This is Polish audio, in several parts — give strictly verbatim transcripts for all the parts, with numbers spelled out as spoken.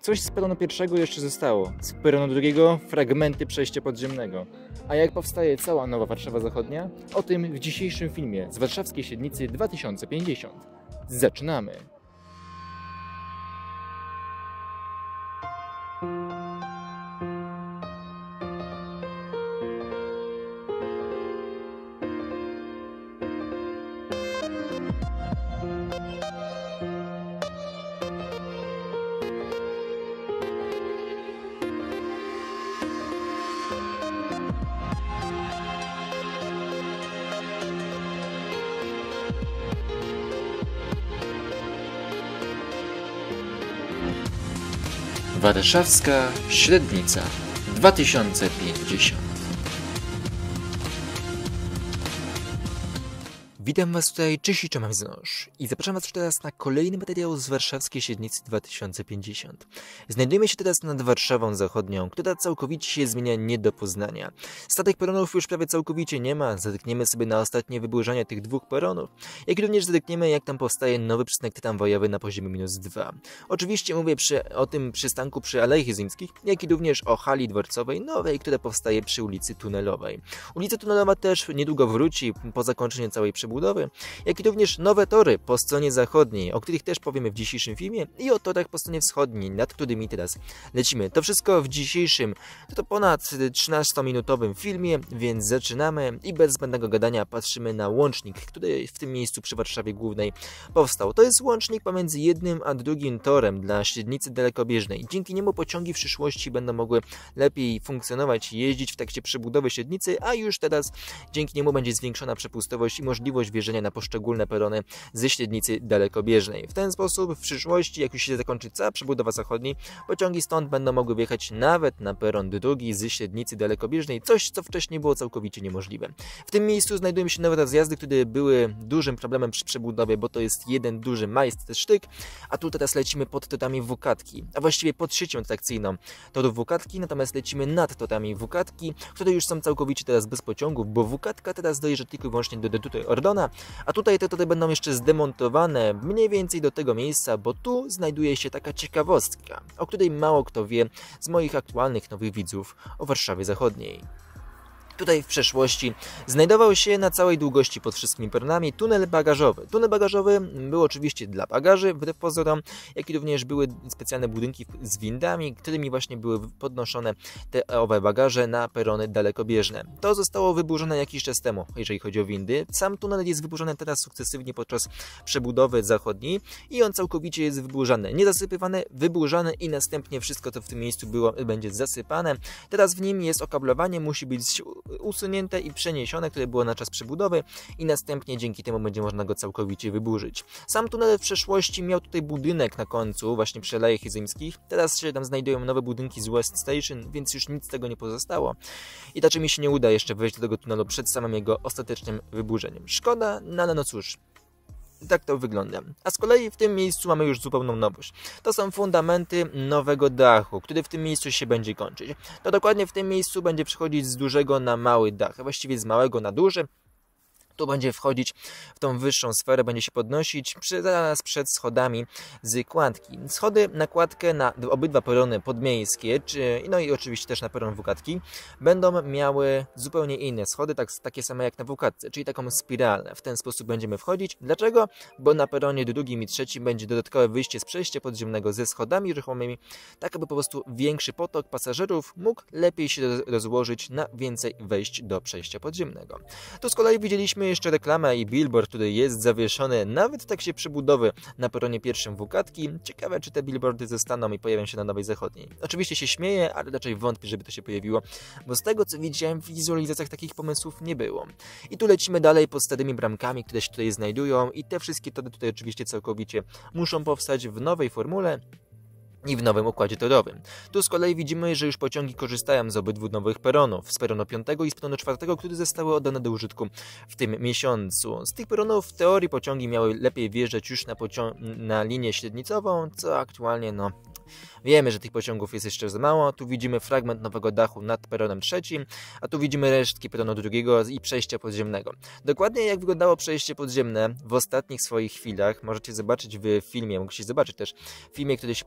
Coś z peronu pierwszego jeszcze zostało, z peronu drugiego fragmenty przejścia podziemnego. A jak powstaje cała nowa Warszawa Zachodnia? O tym w dzisiejszym filmie z Warszawskiej Średnicy dwa tysiące pięćdziesiąt. Zaczynamy! Warszawska Średnica dwa tysiące pięćdziesiąt. Witam Was tutaj, cześć i czołem znosz. I zapraszam Was teraz na kolejny materiał z Warszawskiej Średnicy dwa tysiące pięćdziesiąt. Znajdujemy się teraz nad Warszawą Zachodnią, która całkowicie się zmienia nie do poznania. Statek peronów już prawie całkowicie nie ma, zerkniemy sobie na ostatnie wyburzenie tych dwóch peronów, jak również zerkniemy, jak tam powstaje nowy przystanek tramwajowy na poziomie minus dwa. Oczywiście mówię przy, o tym przystanku przy Alei Jezyńskich, jak i również o hali dworcowej nowej, która powstaje przy ulicy Tunelowej. Ulica Tunelowa też niedługo wróci po zakończeniu całej przebudowy, jak i również nowe tory po stronie zachodniej, o których też powiemy w dzisiejszym filmie, i o torach po stronie wschodniej, nad którymi teraz lecimy. To wszystko w dzisiejszym, to ponad trzynastominutowym filmie, więc zaczynamy i bez zbędnego gadania patrzymy na łącznik, który w tym miejscu przy Warszawie Głównej powstał. To jest łącznik pomiędzy jednym a drugim torem dla średnicy dalekobieżnej. Dzięki niemu pociągi w przyszłości będą mogły lepiej funkcjonować i jeździć w trakcie przebudowy średnicy, a już teraz dzięki niemu będzie zwiększona przepustowość i możliwość wjeżdżania na poszczególne perony ze średnicy dalekobieżnej. W ten sposób w przyszłości, jak już się zakończy cała przebudowa zachodniej, pociągi stąd będą mogły wjechać nawet na peron drugi ze średnicy dalekobieżnej, coś co wcześniej było całkowicie niemożliwe. W tym miejscu znajdują się nowe rozjazdy, które były dużym problemem przy przebudowie, bo to jest jeden duży majstersztyk, a tu teraz lecimy pod torami Wukatki, a właściwie pod siecią atrakcyjną torów Wukatki, natomiast lecimy nad torami Wukatki, które już są całkowicie teraz bez pociągów, bo Wukatka teraz dojeżdża tylko i wyłącznie do, do tutaj Ordona, a tutaj te tory będą jeszcze zdemontowane mniej więcej do tego miejsca, bo tu znajduje się taka ciekawostka, o której mało kto wie z moich aktualnych nowych widzów o Warszawie Zachodniej. Tutaj w przeszłości znajdował się na całej długości pod wszystkimi peronami tunel bagażowy. Tunel bagażowy był oczywiście dla bagaży, wbrew pozorom, jak i również były specjalne budynki z windami, którymi właśnie były podnoszone te owe bagaże na perony dalekobieżne. To zostało wyburzone jakiś czas temu, jeżeli chodzi o windy. Sam tunel jest wyburzony teraz sukcesywnie podczas przebudowy zachodniej i on całkowicie jest wyburzany. Nie zasypywany, wyburzany i następnie wszystko, co w tym miejscu było, będzie zasypane. Teraz w nim jest okablowanie, musi być usunięte i przeniesione, które było na czas przebudowy, i następnie dzięki temu będzie można go całkowicie wyburzyć. Sam tunel w przeszłości miał tutaj budynek na końcu, właśnie przy Alejach Jezyńskich. Teraz się tam znajdują nowe budynki z West Station, więc już nic z tego nie pozostało i raczej mi się nie uda jeszcze wejść do tego tunelu przed samym jego ostatecznym wyburzeniem. Szkoda, no ale no cóż. Tak to wygląda. A z kolei w tym miejscu mamy już zupełną nowość. To są fundamenty nowego dachu, który w tym miejscu się będzie kończyć. To dokładnie w tym miejscu będzie przechodzić z dużego na mały dach, a właściwie z małego na duży. Tu będzie wchodzić w tą wyższą sferę, będzie się podnosić przy, zaraz przed schodami z kładki. Schody na kładkę na obydwa perony podmiejskie, czy, no i oczywiście też na peron Wukatki, będą miały zupełnie inne schody, tak, takie same jak na Wukatce, czyli taką spiralę. W ten sposób będziemy wchodzić. Dlaczego? Bo na peronie drugim i trzecim będzie dodatkowe wyjście z przejścia podziemnego ze schodami ruchomymi, tak aby po prostu większy potok pasażerów mógł lepiej się rozłożyć na więcej wejść do przejścia podziemnego. Tu z kolei widzieliśmy jeszcze reklamę i billboard, który jest zawieszony nawet w trakcie przebudowy na peronie pierwszym Wukatki. Ciekawe, czy te billboardy zostaną i pojawią się na Nowej Zachodniej. Oczywiście się śmieję, ale raczej wątpię, żeby to się pojawiło, bo z tego co widziałem w wizualizacjach takich pomysłów nie było. I tu lecimy dalej pod starymi bramkami, które się tutaj znajdują, i te wszystkie tory tutaj oczywiście całkowicie muszą powstać w nowej formule i w nowym układzie torowym. Tu z kolei widzimy, że już pociągi korzystają z obydwu nowych peronów, z peronu piątego i z peronu czwartego, które zostały oddane do użytku w tym miesiącu. Z tych peronów w teorii pociągi miały lepiej wjeżdżać już na, na linię średnicową, co aktualnie no Wiemy, że tych pociągów jest jeszcze za mało. Tu widzimy fragment nowego dachu nad peronem trzecim, a tu widzimy resztki peronu drugiego i przejścia podziemnego. Dokładnie jak wyglądało przejście podziemne w ostatnich swoich chwilach możecie zobaczyć w filmie, mogliście zobaczyć też w filmie, który się pojawił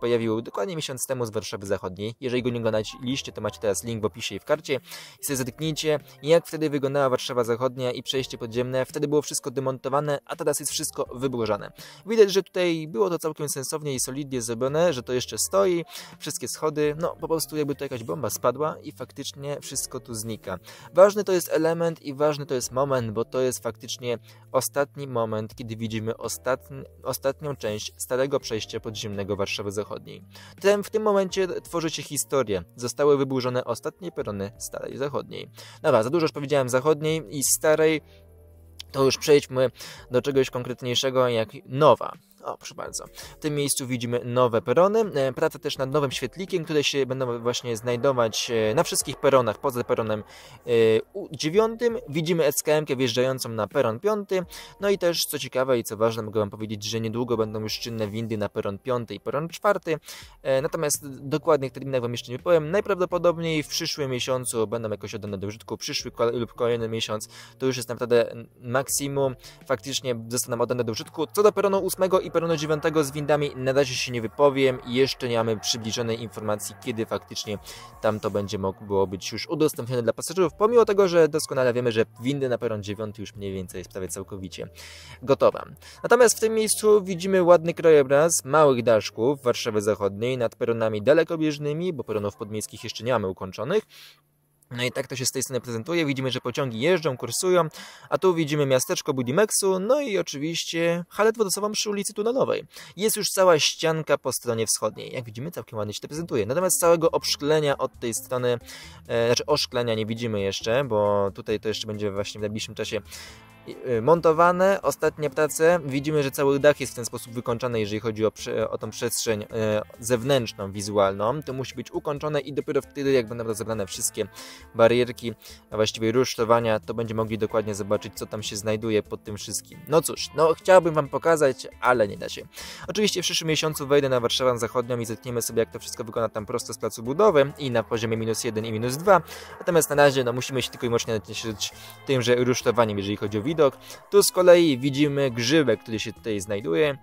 dokładnie miesiąc temu z Warszawy Zachodniej. Jeżeli go nie oglądaliście, to macie teraz link w opisie i w karcie. I sobie zatyknijcie, jak wtedy wyglądała Warszawa Zachodnia i przejście podziemne. Wtedy było wszystko demontowane, a teraz jest wszystko wyburzane. Widać, że tutaj było to całkiem sensownie i solidnie zrobione, że to jeszcze stoi, wszystkie schody, no po prostu jakby to jakaś bomba spadła i faktycznie wszystko tu znika. Ważny to jest element i ważny to jest moment, bo to jest faktycznie ostatni moment, kiedy widzimy ostatni, ostatnią część starego przejścia podziemnego Warszawy Zachodniej. Ten, w tym momencie tworzy się historia. Zostały wyburzone ostatnie perony starej zachodniej. Dobra, za dużo już powiedziałem zachodniej i starej, to już przejdźmy do czegoś konkretniejszego jak nowa. O, proszę bardzo. W tym miejscu widzimy nowe perony. Praca też nad nowym świetlikiem, które się będą właśnie znajdować na wszystkich peronach, poza peronem dziewiątym. Widzimy S K M-kę wjeżdżającą na peron piąty. No i też, co ciekawe i co ważne, mogę wam powiedzieć, że niedługo będą już czynne windy na peron piąty i peron czwarty. Natomiast dokładnych terminach wam jeszcze nie powiem. Najprawdopodobniej w przyszłym miesiącu będą jakoś oddane do użytku. Przyszły lub kolejny miesiąc to już jest naprawdę maksimum. Faktycznie zostaną oddane do użytku. Co do peronu ósmego i peronu dziewiątego z windami na razie się nie wypowiem i jeszcze nie mamy przybliżonej informacji, kiedy faktycznie tam to będzie mogło być już udostępnione dla pasażerów, pomimo tego, że doskonale wiemy, że windy na peron dziewiąty już mniej więcej jest prawie całkowicie gotowa. Natomiast w tym miejscu widzimy ładny krajobraz małych daszków Warszawy Zachodniej nad peronami dalekobieżnymi, bo peronów podmiejskich jeszcze nie mamy ukończonych. No i tak to się z tej strony prezentuje. Widzimy, że pociągi jeżdżą, kursują, a tu widzimy miasteczko Budimexu, no i oczywiście halę wodosową przy ulicy Tunelowej. Jest już cała ścianka po stronie wschodniej. Jak widzimy, całkiem ładnie się to prezentuje. Natomiast całego obszklenia od tej strony, e, znaczy oszklenia nie widzimy jeszcze, bo tutaj to jeszcze będzie właśnie w najbliższym czasie montowane. Ostatnie prace. Widzimy, że cały dach jest w ten sposób wykończony, jeżeli chodzi o, prze, o tą przestrzeń e, zewnętrzną, wizualną. To musi być ukończone i dopiero wtedy, jak będą rozebrane wszystkie barierki, a właściwie rusztowania, to będziemy mogli dokładnie zobaczyć, co tam się znajduje pod tym wszystkim. No cóż, no chciałbym wam pokazać, ale nie da się. Oczywiście w przyszłym miesiącu wejdę na Warszawę Zachodnią i zetkniemy sobie, jak to wszystko wygląda tam prosto z placu budowy i na poziomie minus jeden i minus dwa. Natomiast na razie no, musimy się tylko i wyłącznie cieszyć tymże rusztowaniem, jeżeli chodzi o widok. Tu z kolei widzimy grzybek, który się tutaj znajduje.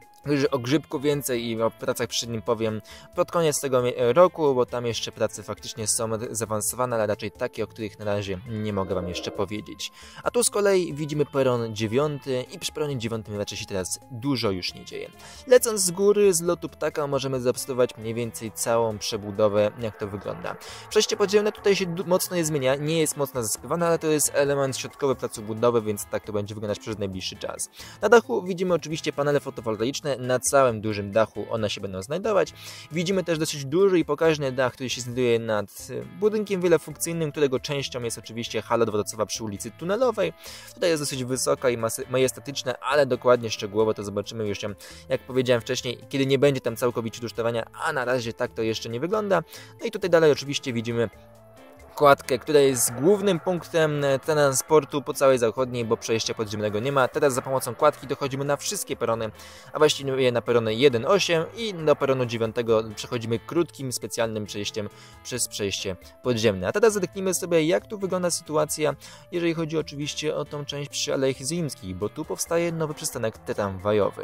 O grzybku więcej i o pracach przy nim powiem pod koniec tego roku, bo tam jeszcze prace faktycznie są zaawansowane, ale raczej takie, o których na razie nie mogę wam jeszcze powiedzieć. A tu z kolei widzimy peron dziewiąty i przy peronie dziewiątym raczej się teraz dużo już nie dzieje. Lecąc z góry, z lotu ptaka możemy zaobserwować mniej więcej całą przebudowę, jak to wygląda. Przejście podziemne tutaj się mocno nie zmienia, nie jest mocno zasypywane, ale to jest element środkowy placu budowy, więc tak to będzie wyglądać przez najbliższy czas. Na dachu widzimy oczywiście panele fotowoltaiczne, na całym dużym dachu one się będą znajdować. Widzimy też dosyć duży i pokaźny dach, który się znajduje nad budynkiem wielofunkcyjnym, którego częścią jest oczywiście hala dworcowa przy ulicy Tunelowej. Tutaj jest dosyć wysoka i majestatyczna, ale dokładnie szczegółowo to zobaczymy już ją, jak powiedziałem wcześniej, kiedy nie będzie tam całkowicie rusztowania, a na razie tak to jeszcze nie wygląda. No i tutaj dalej oczywiście widzimy kładkę, która jest głównym punktem transportu po całej zachodniej, bo przejścia podziemnego nie ma. Teraz za pomocą kładki dochodzimy na wszystkie perony, a właściwie na perony jeden osiem i do peronu dziewiątego przechodzimy krótkim, specjalnym przejściem przez przejście podziemne. A teraz zadyknijmy sobie, jak tu wygląda sytuacja, jeżeli chodzi oczywiście o tą część przy Alejach Rzymskich, bo tu powstaje nowy przystanek tramwajowy.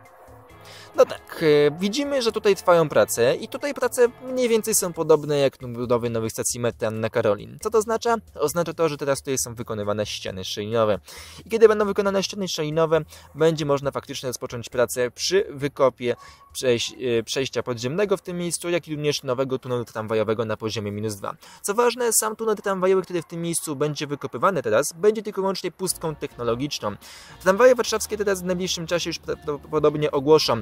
No tak, e, widzimy, że tutaj trwają prace i tutaj prace mniej więcej są podobne jak do budowy nowych stacji metro na Karolin. Co to oznacza? Oznacza to, że teraz tutaj są wykonywane ściany szczelinowe. I kiedy będą wykonane ściany szczelinowe, będzie można faktycznie rozpocząć pracę przy wykopie przejś e, przejścia podziemnego w tym miejscu, jak i również nowego tunelu tramwajowego na poziomie minus dwa. Co ważne, sam tunel tramwajowy, który w tym miejscu będzie wykopywany teraz, będzie tylko i wyłącznie pustką technologiczną. Tramwaje warszawskie teraz w najbliższym czasie już prawdopodobnie ogłoszą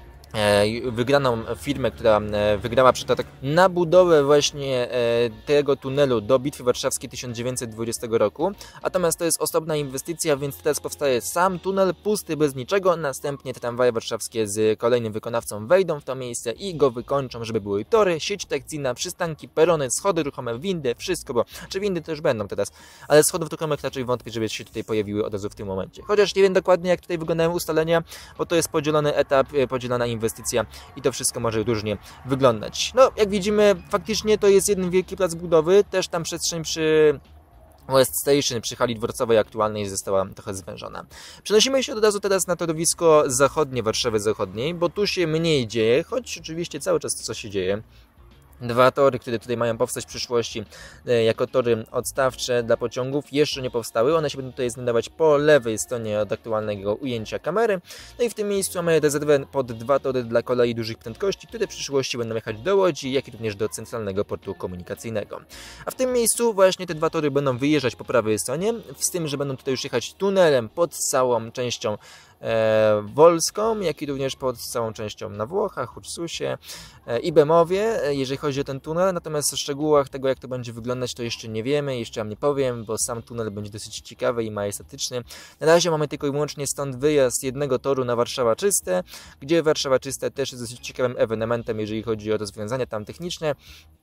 wygraną firmę, która wygrała przetarg na budowę właśnie tego tunelu do Bitwy Warszawskiej tysiąc dziewięćset dwudziestego roku. Natomiast to jest osobna inwestycja, więc teraz powstaje sam tunel pusty, bez niczego. Następnie tramwaje warszawskie z kolejnym wykonawcą wejdą w to miejsce i go wykończą, żeby były tory, sieć trakcyjna, przystanki, perony, schody ruchome, windy, wszystko, bo czy windy też będą teraz, ale schodów ruchomych raczej wątpię, żeby się tutaj pojawiły od razu w tym momencie. Chociaż nie wiem dokładnie, jak tutaj wyglądają ustalenia, bo to jest podzielony etap, podzielona inwestycja. inwestycja i to wszystko może różnie wyglądać. No, jak widzimy, faktycznie to jest jeden wielki plac budowy, też tam przestrzeń przy West Station przy hali dworcowej aktualnej została trochę zwężona. Przenosimy się od razu teraz na torowisko zachodnie Warszawy Zachodniej, bo tu się mniej dzieje, choć oczywiście cały czas coś się dzieje. Dwa tory, które tutaj mają powstać w przyszłości jako tory odstawcze dla pociągów, jeszcze nie powstały. One się będą tutaj znajdować po lewej stronie od aktualnego ujęcia kamery. No i w tym miejscu mamy rezerwę pod dwa tory dla kolei dużych prędkości, które w przyszłości będą jechać do Łodzi, jak i również do centralnego portu komunikacyjnego. A w tym miejscu właśnie te dwa tory będą wyjeżdżać po prawej stronie, z tym, że będą tutaj już jechać tunelem pod całą częścią E, Wolską, jak i również pod całą częścią na Włochach, Ursusie e, i Bemowie, jeżeli chodzi o ten tunel. Natomiast o szczegółach tego, jak to będzie wyglądać, to jeszcze nie wiemy, jeszcze wam nie powiem, bo sam tunel będzie dosyć ciekawy i majestatyczny. Na razie mamy tylko i wyłącznie stąd wyjazd jednego toru na Warszawa Czyste, gdzie Warszawa Czyste też jest dosyć ciekawym ewenementem, jeżeli chodzi o rozwiązania tam techniczne.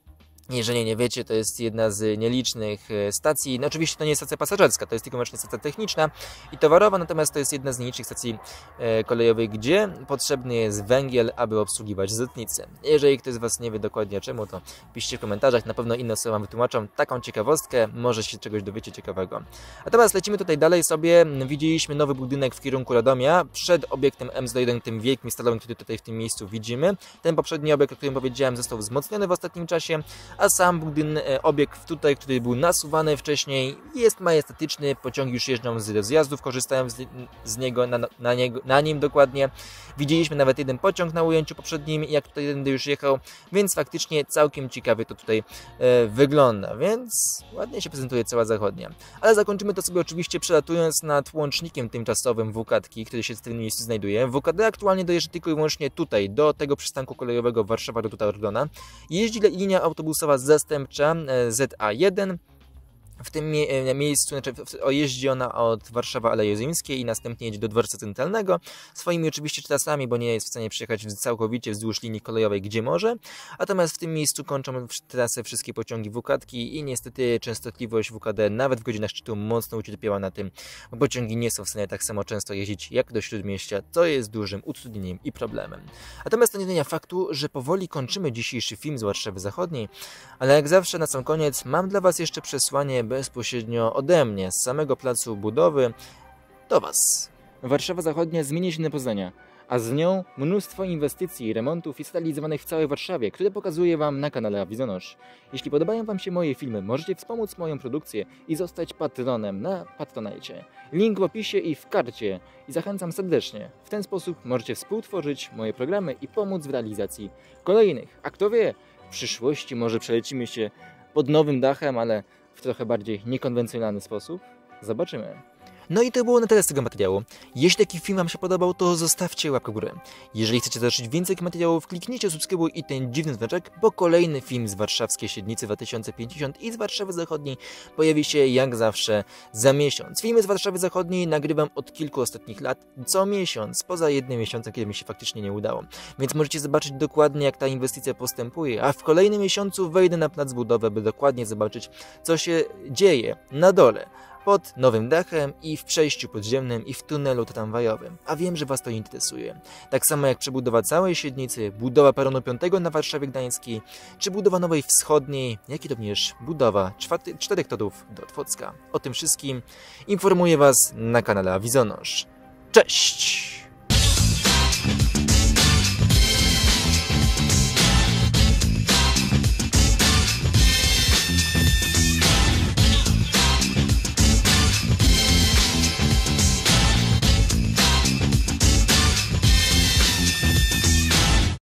Jeżeli nie wiecie, to jest jedna z nielicznych stacji, no oczywiście to nie jest stacja pasażerska, to jest tylko wyłącznie stacja techniczna i towarowa, natomiast to jest jedna z nielicznych stacji kolejowych, gdzie potrzebny jest węgiel, aby obsługiwać zetnicę. Jeżeli ktoś z Was nie wie dokładnie czemu, to piszcie w komentarzach, na pewno inne osoby Wam wytłumaczą taką ciekawostkę, może się czegoś dowiecie ciekawego. A teraz lecimy tutaj dalej sobie, widzieliśmy nowy budynek w kierunku Radomia, przed obiektem M zero jeden, tym wielkim stalowym, który tutaj w tym miejscu widzimy. Ten poprzedni obiekt, o którym powiedziałem, został wzmocniony w ostatnim czasie, a sam budynek, obiekt tutaj, który był nasuwany wcześniej, jest majestatyczny, pociągi już jeżdżą z rozjazdów, korzystają z, z niego, na, na, niego, na nim dokładnie. Widzieliśmy nawet jeden pociąg na ujęciu poprzednim, jak tutaj jeden już jechał, więc faktycznie całkiem ciekawie to tutaj e, wygląda, więc ładnie się prezentuje cała zachodnia. Ale zakończymy to sobie oczywiście przelatując nad łącznikiem tymczasowym W K D, który się w tym miejscu znajduje. W K D aktualnie dojeżdża tylko i wyłącznie tutaj, do tego przystanku kolejowego Warszawa Rota Ordona. Jeździ linia autobusowa zastępcza Z A jeden. W tym mie miejscu, znaczy jeździ ona od Warszawa Aleje Zyńskiej i następnie jedzie do dworca centralnego, swoimi oczywiście trasami, bo nie jest w stanie przejechać całkowicie wzdłuż linii kolejowej, gdzie może. Natomiast w tym miejscu kończą trasę wszystkie pociągi W K D i niestety częstotliwość W K D nawet w godzinach szczytu mocno ucierpiała na tym, bo pociągi nie są w stanie tak samo często jeździć jak do Śródmieścia, co jest dużym utrudnieniem i problemem. Natomiast to nie zmienia faktu, że powoli kończymy dzisiejszy film z Warszawy Zachodniej, ale jak zawsze na sam koniec mam dla Was jeszcze przesłanie bezpośrednio ode mnie, z samego placu budowy, do Was. Warszawa Zachodnia zmieni się na Poznania, a z nią mnóstwo inwestycji i remontów jest realizowanych w całej Warszawie, które pokazuję Wam na kanale Awizonosz. Jeśli podobają Wam się moje filmy, możecie wspomóc moją produkcję i zostać patronem na Patronite. Link w opisie i w karcie i zachęcam serdecznie. W ten sposób możecie współtworzyć moje programy i pomóc w realizacji kolejnych. A kto wie, w przyszłości może przelecimy się pod nowym dachem, ale w trochę bardziej niekonwencjonalny sposób. Zobaczymy. No i to było na tyle z tego materiału. Jeśli taki film Wam się podobał, to zostawcie łapkę w górę. Jeżeli chcecie zobaczyć więcej materiałów, kliknijcie subskrybuj i ten dziwny znaczek, bo kolejny film z warszawskiej Średnicy dwa tysiące pięćdziesiąt i z Warszawy Zachodniej pojawi się jak zawsze za miesiąc. Filmy z Warszawy Zachodniej nagrywam od kilku ostatnich lat, co miesiąc, poza jednym miesiącem, kiedy mi się faktycznie nie udało. Więc możecie zobaczyć dokładnie, jak ta inwestycja postępuje, a w kolejnym miesiącu wejdę na plac budowy, by dokładnie zobaczyć, co się dzieje na dole, pod nowym dachem i w przejściu podziemnym i w tunelu tramwajowym. A wiem, że Was to interesuje. Tak samo jak przebudowa całej Średnicy, budowa peronu piątego na Warszawie Gdańskiej, czy budowa nowej wschodniej, jak i również budowa czwarty, czterech torów do Otwocka. O tym wszystkim informuję Was na kanale Awizonosz. Cześć!